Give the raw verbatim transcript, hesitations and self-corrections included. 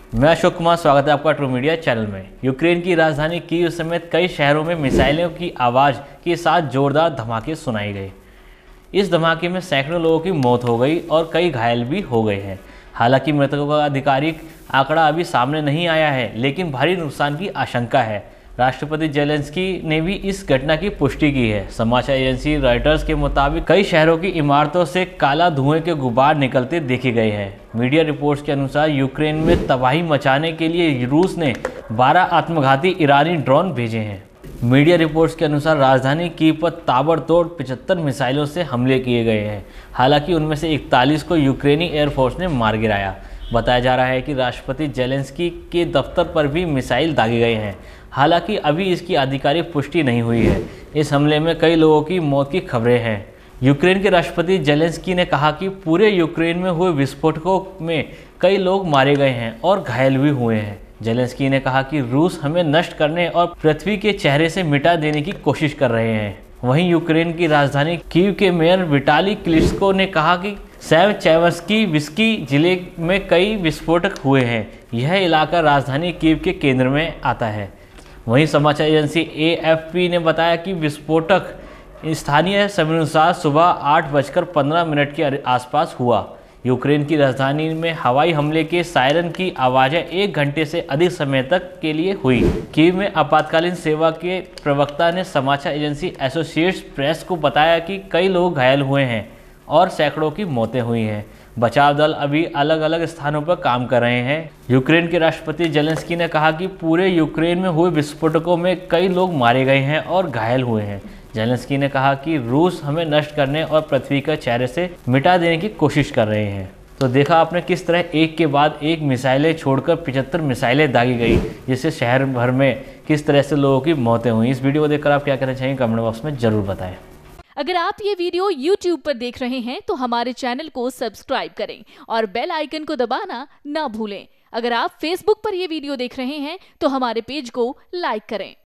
मैं अशोक कुमार, स्वागत है आपका ट्रू मीडिया चैनल में। यूक्रेन की राजधानी कीव समेत कई शहरों में मिसाइलों की आवाज़ के साथ जोरदार धमाके सुनाई गए। इस धमाके में सैकड़ों लोगों की मौत हो गई और कई घायल भी हो गए हैं। हालांकि मृतकों का आधिकारिक आंकड़ा अभी सामने नहीं आया है, लेकिन भारी नुकसान की आशंका है। राष्ट्रपति जेलेंस्की ने भी इस घटना की पुष्टि की है। समाचार एजेंसी रॉयटर्स के मुताबिक कई शहरों की इमारतों से काला धुएं के गुबार निकलते देखे गए हैं। मीडिया रिपोर्ट्स के अनुसार यूक्रेन में तबाही मचाने के लिए रूस ने बारह आत्मघाती ईरानी ड्रोन भेजे हैं। मीडिया रिपोर्ट्स के अनुसार राजधानी कीव पर ताबड़तोड़ पचहत्तर मिसाइलों से हमले किए गए हैं। हालांकि उनमें से इकतालीस को यूक्रेनी एयरफोर्स ने मार गिराया। बताया जा रहा है कि राष्ट्रपति जेलेंस्की के दफ्तर पर भी मिसाइल दागे गए हैं। हालांकि अभी इसकी आधिकारिक पुष्टि नहीं हुई है। इस हमले में कई लोगों की मौत की खबरें हैं। यूक्रेन के राष्ट्रपति जेलेंस्की ने कहा कि पूरे यूक्रेन में हुए विस्फोटकों में कई लोग मारे गए हैं और घायल भी हुए हैं। जेलेंस्की ने कहा कि रूस हमें नष्ट करने और पृथ्वी के चेहरे से मिटा देने की कोशिश कर रहे हैं। वहीं यूक्रेन की राजधानी कीव के मेयर विटाली क्लिट्स्को ने कहा कि सेवचेवस्की विस्की जिले में कई विस्फोटक हुए हैं। यह इलाका राजधानी कीव के केंद्र में आता है। वहीं समाचार एजेंसी ए एफ पी ने बताया कि विस्फोटक स्थानीय समयानुसार सुबह आठ बजकर पंद्रह मिनट के आसपास हुआ। यूक्रेन की राजधानी में हवाई हमले के सायरन की आवाज़ें एक घंटे से अधिक समय तक के लिए हुई। कीव में आपातकालीन सेवा के प्रवक्ता ने समाचार एजेंसी एसोसिएटेड प्रेस को बताया कि कई लोग घायल हुए हैं और सैकड़ों की मौतें हुई हैं। बचाव दल अभी अलग अलग स्थानों पर काम कर रहे हैं। यूक्रेन के राष्ट्रपति जेलेंस्की ने कहा कि पूरे यूक्रेन में हुए विस्फोटकों में कई लोग मारे गए हैं और घायल हुए हैं। जेलेंस्की ने कहा कि रूस हमें नष्ट करने और पृथ्वी का चेहरे से मिटा देने की कोशिश कर रहे हैं। तो देखा आपने किस तरह एक के बाद एक मिसाइलें छोड़कर पचहत्तर मिसाइलें दागी गई, जिससे शहर भर में किस तरह से लोगों की मौतें हुई। इस वीडियो को देखकर आप क्या कहना चाहिए कमेंट बॉक्स में जरूर बताएं। अगर आप ये वीडियो यूट्यूब पर देख रहे हैं तो हमारे चैनल को सब्सक्राइब करें और बेल आइकन को दबाना ना भूलें। अगर आप फेसबुक पर ये वीडियो देख रहे हैं तो हमारे पेज को लाइक करें।